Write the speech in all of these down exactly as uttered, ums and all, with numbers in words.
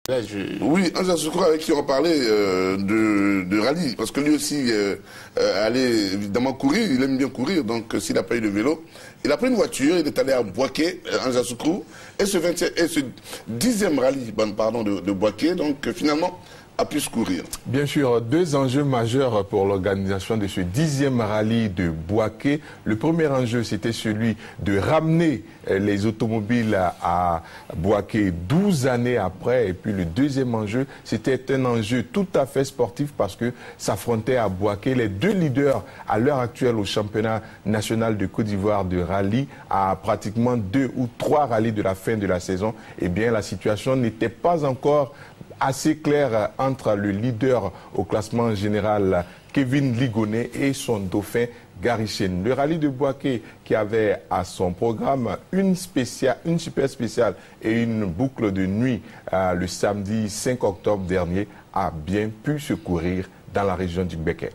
Là, je... Oui, Anja Soukro avec qui on parlait euh, de, de rallye, parce que lui aussi euh, euh, allait évidemment courir, il aime bien courir, donc euh, s'il n'a pas eu de vélo, il a pris une voiture, il est allé à Boaké, euh, Anja Soukro, et ce, vingtième, et ce dixième rallye pardon, de, de Boaké, donc euh, finalement, a pu se courir. Bien sûr, deux enjeux majeurs pour l'organisation de ce dixième rallye de Boaké. Le premier enjeu, c'était celui de ramener les automobiles à Boaké douze années après. Et puis le deuxième enjeu, c'était un enjeu tout à fait sportif parce que s'affrontaient à Boaké les deux leaders à l'heure actuelle au championnat national de Côte d'Ivoire de rallye à pratiquement deux ou trois rallyes de la fin de la saison. Eh bien, la situation n'était pas encore assez clair entre le leader au classement général Kevin Ligonet et son dauphin Gary Chen. Le rallye de Boaké qui avait à son programme une, spéciale, une super spéciale et une boucle de nuit euh, le samedi cinq octobre dernier a bien pu se courir dans la région du Béquet.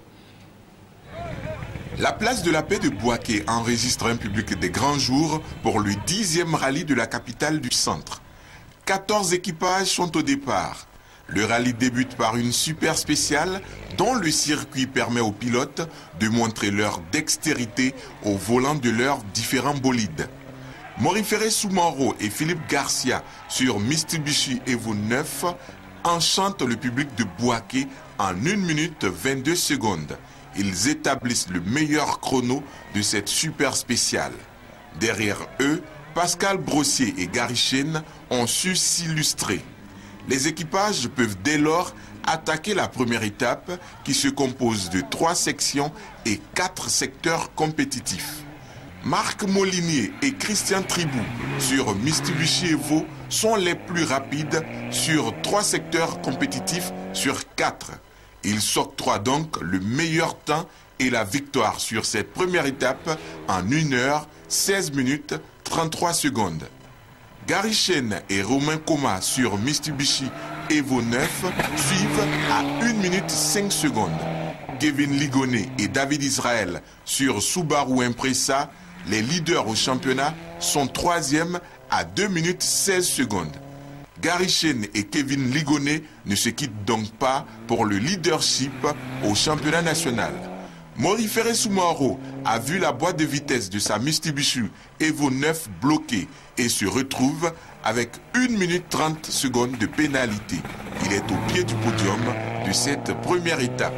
La place de la paix de Boaké enregistre un public des grands jours pour le dixième rallye de la capitale du centre. quatorze équipages sont au départ. Le rallye débute par une super spéciale dont le circuit permet aux pilotes de montrer leur dextérité au volant de leurs différents bolides. Morifere Soumaro et Philippe Garcia sur Mitsubishi Evo neuf enchantent le public de Boaké en une minute vingt-deux secondes. Ils établissent le meilleur chrono de cette super spéciale. Derrière eux, Pascal Brossier et Gary Chen ont su s'illustrer. Les équipages peuvent dès lors attaquer la première étape qui se compose de trois sections et quatre secteurs compétitifs. Marc Molinier et Christian Tribou sur Mitsubishi Evo sont les plus rapides sur trois secteurs compétitifs sur quatre. Ils s'octroient donc le meilleur temps et la victoire sur cette première étape en une heure, seize minutes, trente-trois secondes. Gary Chen et Romain Coma sur Mitsubishi Evo neuf suivent à une minute cinq secondes. Kevin Ligonet et David Israël sur Subaru Impreza, les leaders au championnat, sont troisièmes à deux minutes seize secondes. Gary Chen et Kevin Ligonet ne se quittent donc pas pour le leadership au championnat national. Morifere Soumaro a vu la boîte de vitesse de sa Mitsubishi Evo neuf bloquée et se retrouve avec une minute trente secondes de pénalité. Il est au pied du podium de cette première étape.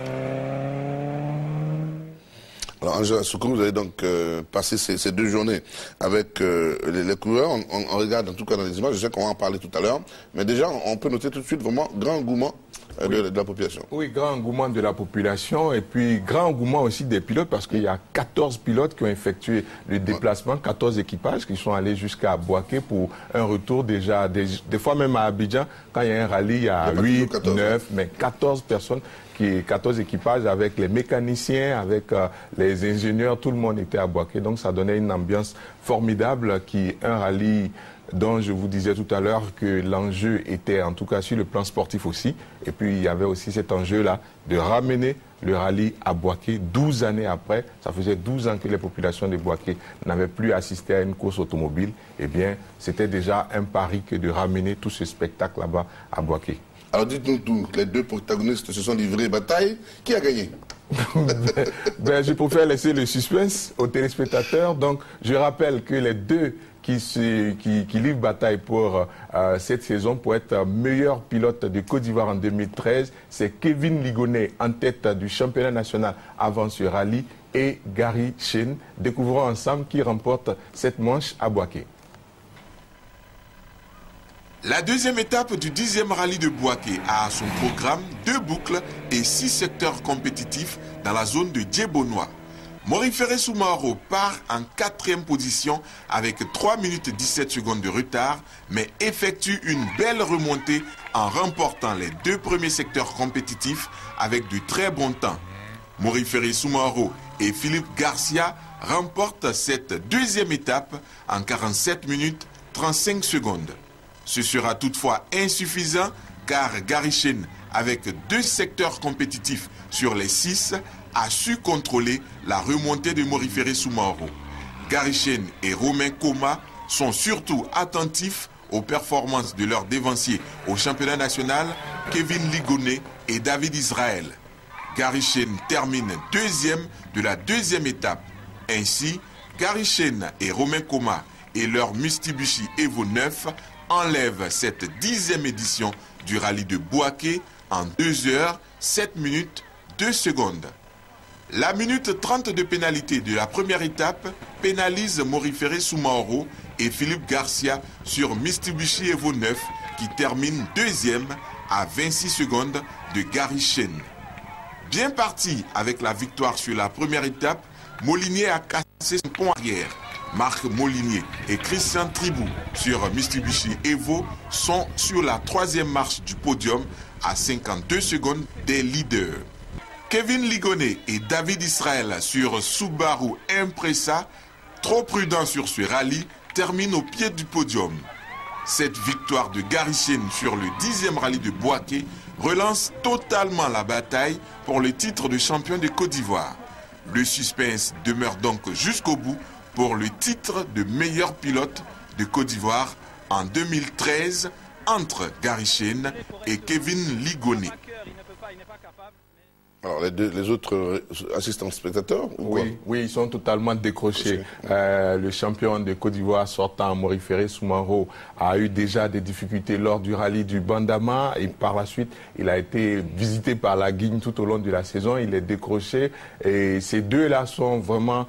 Alors, Anja Soukro, vous avez donc euh, passé ces, ces deux journées avec euh, les, les coureurs. On, on, on regarde en tout cas dans les images, je sais qu'on va en parler tout à l'heure. Mais déjà, on peut noter tout de suite vraiment grand engouement euh, oui. de, de la population. Oui, grand engouement de la population et puis grand engouement aussi des pilotes parce qu'il y a quatorze pilotes qui ont effectué le déplacement, quatorze équipages qui sont allés jusqu'à Boaké pour un retour déjà, des, des fois même à Abidjan, quand il y a un rallye, il y a huit, neuf, mais quatorze personnes. Qui, quatorze équipages avec les mécaniciens, avec euh, les ingénieurs, tout le monde était à Boaké. Donc ça donnait une ambiance formidable, qui un rallye dont je vous disais tout à l'heure que l'enjeu était en tout cas sur le plan sportif aussi. Et puis il y avait aussi cet enjeu-là de ramener le rallye à Boaké douze années après. Ça faisait douze ans que les populations de Boaké n'avaient plus assisté à une course automobile. Eh bien, c'était déjà un pari que de ramener tout ce spectacle là-bas à Boaké. Alors dites-nous tout, les deux protagonistes se sont livrés bataille. Qui a gagné? ben, ben, je préfère laisser le suspense aux téléspectateurs. Donc, je rappelle que les deux qui, se, qui, qui livrent bataille pour euh, cette saison, pour être meilleur pilote de Côte d'Ivoire en deux mille treize, c'est Kevin Ligonet en tête du championnat national avant ce rallye et Gary Chen. Découvrons ensemble qui remporte cette manche à Boaké. La deuxième étape du dixième rallye de Boaké a à son programme deux boucles et six secteurs compétitifs dans la zone de Djebonois. Morifere Soumaro part en quatrième position avec trois minutes dix-sept secondes de retard, mais effectue une belle remontée en remportant les deux premiers secteurs compétitifs avec de très bons temps. Morifere Soumaro et Philippe Garcia remportent cette deuxième étape en quarante-sept minutes trente-cinq secondes. Ce sera toutefois insuffisant car Gary Chen, avec deux secteurs compétitifs sur les six, a su contrôler la remontée de Morifere Soumaro. Gary Chen et Romain Coma sont surtout attentifs aux performances de leurs dévanciers au championnat national, Kevin Ligoné et David Israël. Gary Chesne termine deuxième de la deuxième étape. Ainsi, Gary Chesne et Romain Coma et leur Mitsubishi Evo neuf enlèvent cette dixième édition du rallye de Bouaké en deux heures, sept minutes, deux secondes. La minute trente de pénalité de la première étape pénalise Morifere Soumaoro et Philippe Garcia sur Mitsubishi Evo neuf qui termine deuxième à vingt-six secondes de Gary Chesne. Bien parti avec la victoire sur la première étape, Molinier a cassé son pont arrière. Marc Molinier et Christian Tribou sur Mitsubishi Evo sont sur la troisième marche du podium à cinquante-deux secondes des leaders. Kevin Ligoné et David Israël sur Subaru Impreza, trop prudents sur ce rallye, terminent au pied du podium. Cette victoire de Gary Chesne sur le dixième rallye de Bouaké relance totalement la bataille pour le titre de champion de Côte d'Ivoire. Le suspense demeure donc jusqu'au bout pour le titre de meilleur pilote de Côte d'Ivoire en deux mille treize entre Gary Chesne et Kevin Ligoné. Alors les, deux, les autres assistants spectateurs ou oui, oui, ils sont totalement décrochés. Euh, le champion de Côte d'Ivoire sortant, Morifere Soumaoro, a eu déjà des difficultés lors du rallye du Bandama et par la suite, il a été visité par la Guigne tout au long de la saison. Il est décroché et ces deux-là sont vraiment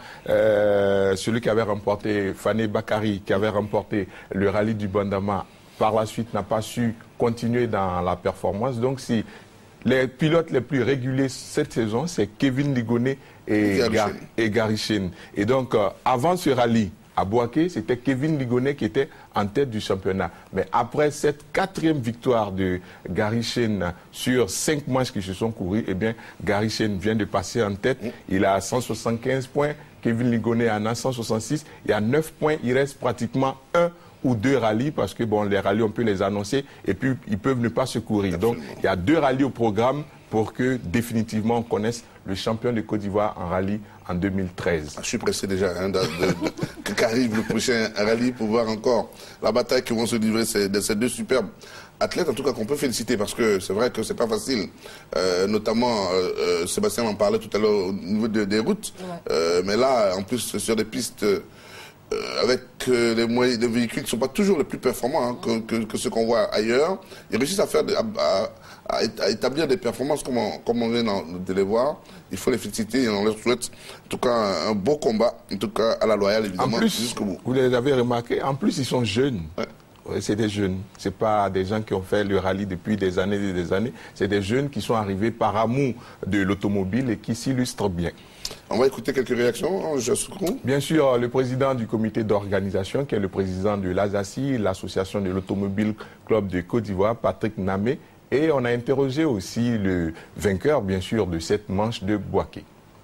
euh, celui qui avait remporté, Fane Bakary, qui avait remporté le rallye du Bandama, par la suite n'a pas su continuer dans la performance. Donc si les pilotes les plus réguliers cette saison, c'est Kevin Ligoné et, et Gary Chesne. Et donc, euh, avant ce rallye à Bouaké, c'était Kevin Ligoné qui était en tête du championnat. Mais après cette quatrième victoire de Gary Chesne sur cinq manches qui se sont courues, eh bien, Gary Chesne vient de passer en tête. Il a cent soixante-quinze points, Kevin Ligoné en a cent soixante-six. Il y a neuf points, il reste pratiquement un ou deux rallyes, parce que bon, les rallyes, on peut les annoncer, et puis ils peuvent ne pas se courir. Absolument. Donc, il y a deux rallyes au programme pour que définitivement on connaisse le champion de Côte d'Ivoire en rallye en deux mille treize. Ah, je suis pressé déjà hein, de, de, de, qu'arrive le prochain rallye pour voir encore la bataille qui vont se livrer ces, de ces deux superbes athlètes, en tout cas qu'on peut féliciter, parce que c'est vrai que c'est pas facile, euh, notamment euh, euh, Sébastien en parlait tout à l'heure au niveau de, des routes, ouais. euh, mais là en plus sur des pistes euh, avec euh, les moyens, des véhicules qui ne sont pas toujours les plus performants hein, que, que, que ceux qu'on voit ailleurs, ils réussissent à faire à, à, à établir des performances comme on, comme on vient de les voir. Il faut les féliciter et on leur souhaite en tout cas un, un beau combat, en tout cas à la loyale évidemment, jusqu'au bout. Vous les avez remarqué, en plus ils sont jeunes. Ouais. Ouais, c'est des jeunes, c'est pas des gens qui ont fait le rallye depuis des années et des années, c'est des jeunes qui sont arrivés par amour de l'automobile et qui s'illustrent bien. On va écouter quelques réactions, Jassoukou. Bien sûr, le président du comité d'organisation, qui est le président de l'A S A C I, l'association de l'Automobile Club de Côte d'Ivoire, Patrick Namé, et on a interrogé aussi le vainqueur, bien sûr, de cette manche de Bouaké.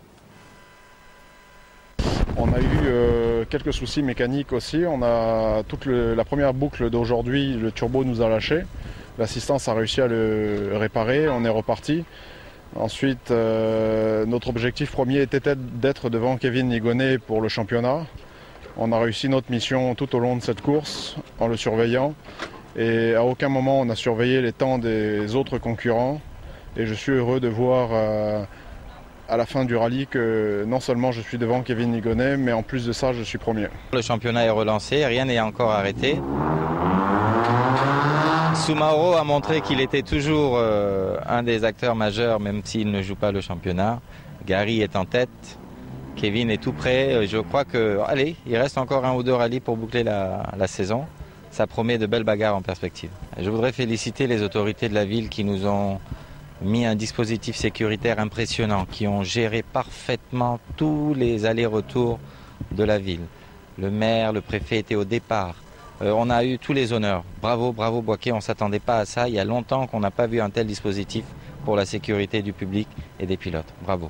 On a eu euh, quelques soucis mécaniques aussi. On a toute le, la première boucle d'aujourd'hui, le turbo nous a lâché. L'assistance a réussi à le réparer, on est reparti. Ensuite, euh, notre objectif premier était d'être devant Kevin Ligoné pour le championnat. On a réussi notre mission tout au long de cette course en le surveillant. Et à aucun moment on a surveillé les temps des autres concurrents. Et je suis heureux de voir euh, à la fin du rallye que non seulement je suis devant Kevin Ligoné, mais en plus de ça, je suis premier. Le championnat est relancé, rien n'est encore arrêté. Soumaoro a montré qu'il était toujours euh, un des acteurs majeurs, même s'il ne joue pas le championnat. Gary est en tête, Kevin est tout prêt. Je crois que, allez, il reste encore un ou deux rallyes pour boucler la, la saison. Ça promet de belles bagarres en perspective. Je voudrais féliciter les autorités de la ville qui nous ont mis un dispositif sécuritaire impressionnant, qui ont géré parfaitement tous les allers-retours de la ville. Le maire, le préfet étaient au départ. Euh, on a eu tous les honneurs. Bravo, bravo Bouaké, on ne s'attendait pas à ça. Il y a longtemps qu'on n'a pas vu un tel dispositif pour la sécurité du public et des pilotes. Bravo.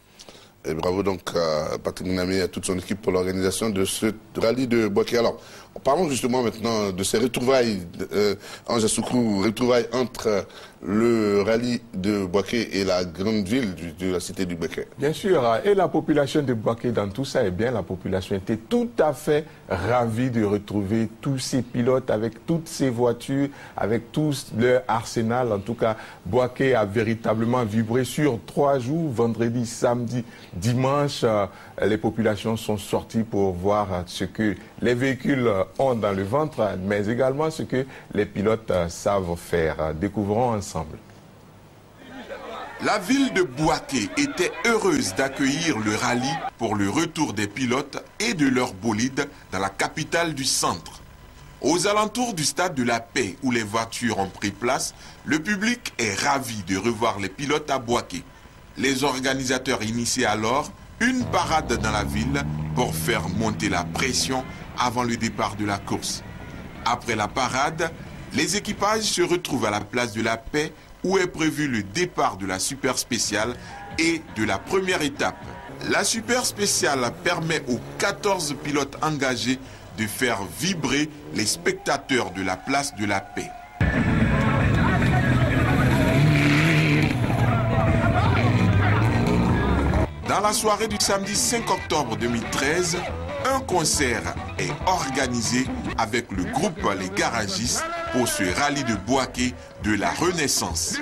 Et bravo donc à Patrick Namé et à toute son équipe pour l'organisation de ce rallye de Bouaké. Alors, parlons justement maintenant de ces retrouvailles, euh, en Yasoukro, retrouvailles entre le rallye de Bouaké et la grande ville du, de la cité du Béké. Bien sûr, et la population de Bouaké dans tout ça, eh bien, la population était tout à fait ravie de retrouver tous ces pilotes avec toutes ces voitures, avec tout leur arsenal. En tout cas, Bouaké a véritablement vibré sur trois jours, vendredi, samedi, dimanche. Euh, les populations sont sorties pour voir ce que les véhicules ont dans le ventre, mais également ce que les pilotes savent faire. Découvrons ensemble. La ville de Bouaké était heureuse d'accueillir le rallye pour le retour des pilotes et de leurs bolides dans la capitale du centre. Aux alentours du stade de la Paix où les voitures ont pris place, le public est ravi de revoir les pilotes à Bouaké. Les organisateurs initient alors une parade dans la ville pour faire monter la pression avant le départ de la course. Après la parade, les équipages se retrouvent à la place de la Paix où est prévu le départ de la super spéciale et de la première étape. La super spéciale permet aux quatorze pilotes engagés de faire vibrer les spectateurs de la place de la Paix. Dans la soirée du samedi cinq octobre deux mille treize, un concert est organisé avec le groupe Les Garagistes pour ce rallye de Bouaké de la Renaissance.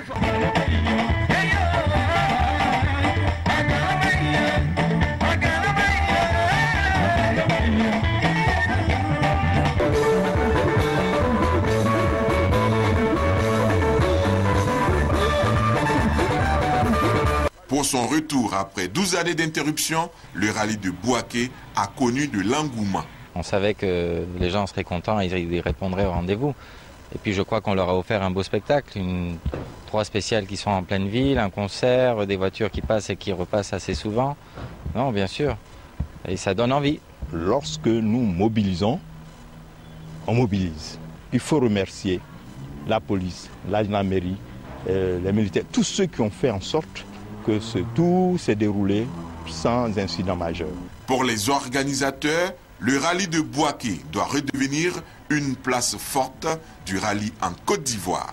Pour son retour après douze années d'interruption, le rallye de Bouaké a connu de l'engouement. On savait que les gens seraient contents et ils répondraient au rendez-vous. Et puis je crois qu'on leur a offert un beau spectacle, une... trois spéciales qui sont en pleine ville, un concert, des voitures qui passent et qui repassent assez souvent. Non, bien sûr. Et ça donne envie. Lorsque nous mobilisons, on mobilise. Il faut remercier la police, la gendarmerie, euh, les militaires, tous ceux qui ont fait en sorte que ce, tout s'est déroulé sans incident majeur. Pour les organisateurs, le rallye de Bouaké doit redevenir une place forte du rallye en Côte d'Ivoire.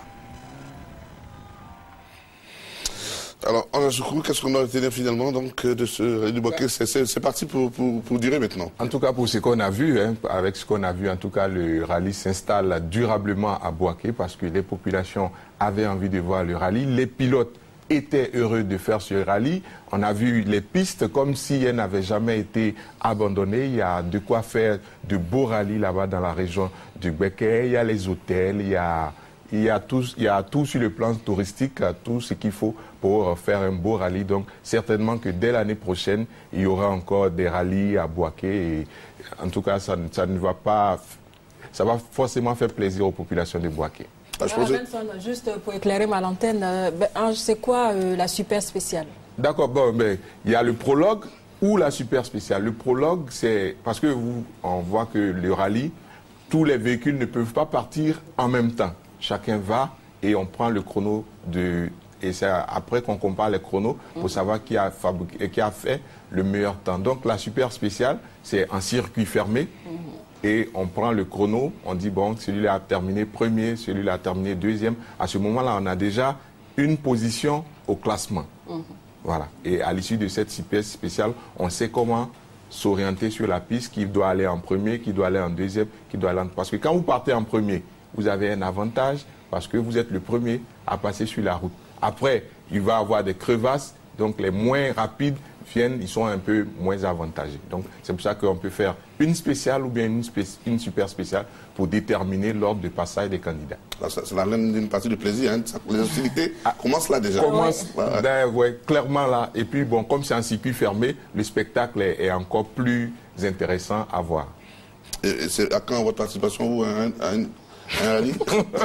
Alors, en Yasoukro, qu'est-ce qu'on a retenu finalement donc, de ce rallye de Bouaké? C'est parti pour, pour, pour durer maintenant. En tout cas, pour ce qu'on a vu, hein, avec ce qu'on a vu, en tout cas, le rallye s'installe durablement à Bouaké parce que les populations avaient envie de voir le rallye. Les pilotes étaient heureux de faire ce rallye. On a vu les pistes comme si elles n'avaient jamais été abandonnées. Il y a de quoi faire de beaux rallyes là-bas dans la région du Béké. Il y a les hôtels, il y a, il y a, tout, il y a tout sur le plan touristique, tout ce qu'il faut pour faire un beau rallye. Donc certainement que dès l'année prochaine, il y aura encore des rallyes à Bouaké. Et en tout cas, ça, ça ne va pas... Ça va forcément faire plaisir aux populations de Bouaké. Ah, je pensais... Benson, juste pour éclairer ma lanterne, euh, c'est quoi euh, la super spéciale? D'accord, bon, ben, il y a le prologue ou la super spéciale. Le prologue, c'est parce que vous, on voit que le rallye, tous les véhicules ne peuvent pas partir en même temps. Chacun va et on prend le chrono de... Et c'est après qu'on compare les chronos pour savoir qui a, fabriqué, qui a fait le meilleur temps. Donc la super spéciale, c'est un circuit fermé. Mm-hmm. Et on prend le chrono, on dit bon, celui-là a terminé premier, celui-là a terminé deuxième. À ce moment-là, on a déjà une position au classement. Mmh. Voilà. Et à l'issue de cette super spéciale, on sait comment s'orienter sur la piste, qui doit aller en premier, qui doit aller en deuxième, qui doit aller en... Parce que quand vous partez en premier, vous avez un avantage parce que vous êtes le premier à passer sur la route. Après, il va y avoir des crevasses, donc les moins rapides viennent, ils sont un peu moins avantagés. Donc c'est pour ça qu'on peut faire une spéciale ou bien une, spé une super spéciale pour déterminer l'ordre de passage des candidats. C'est la même une partie du plaisir, hein. Les hostilités ah, commencent là déjà. Commence, ouais. Ben, ouais, clairement là. Et puis bon, comme c'est un circuit fermé, le spectacle est, est encore plus intéressant à voir. Et, et c'est à quand votre participation vous, à un, à un, à un rallye?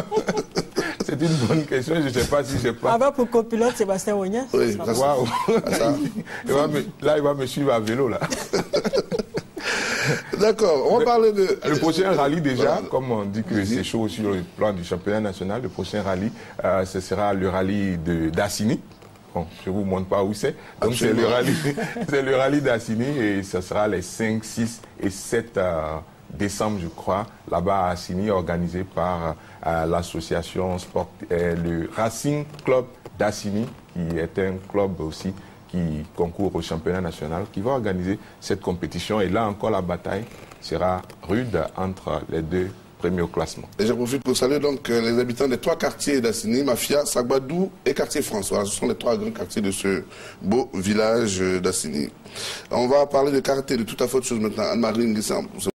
C'est une bonne question, je ne sais pas si je pas. Ah ben pour copilote Sébastien Ogna. Oui, ça, wow. Ça. il va me, là, il va me suivre à vélo là. D'accord, on va parler de... Le prochain rallye déjà, voilà. Comme on dit que c'est chaud sur le plan du championnat national, le prochain rallye, euh, ce sera le rallye d'Assini. Bon, je ne vous montre pas où c'est. Donc c'est le rallye, c'est le rallye d'Assini et ce sera les cinq, six et sept euh, décembre, je crois, là-bas à Assini, organisé par euh, l'association sport, euh, le Racing Club d'Assini, qui est un club aussi qui concourt au championnat national, qui va organiser cette compétition. Et là encore, la bataille sera rude entre les deux premiers au classement. Et j'en profite pour saluer donc les habitants des trois quartiers d'Assini, Mafia, Sagbadou et quartier François. Ce sont les trois grands quartiers de ce beau village d'Assini. On va parler de karaté, de tout à fait autre chose maintenant. Anne-Marie Nguissam.